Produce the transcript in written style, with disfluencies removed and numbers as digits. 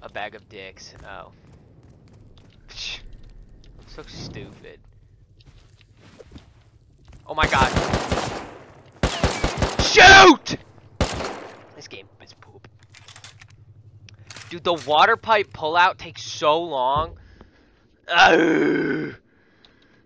A bag of dicks. Oh. So stupid. Oh my god. Shoot! This game is poop. Dude, the water pipe pullout takes so long. Ugh.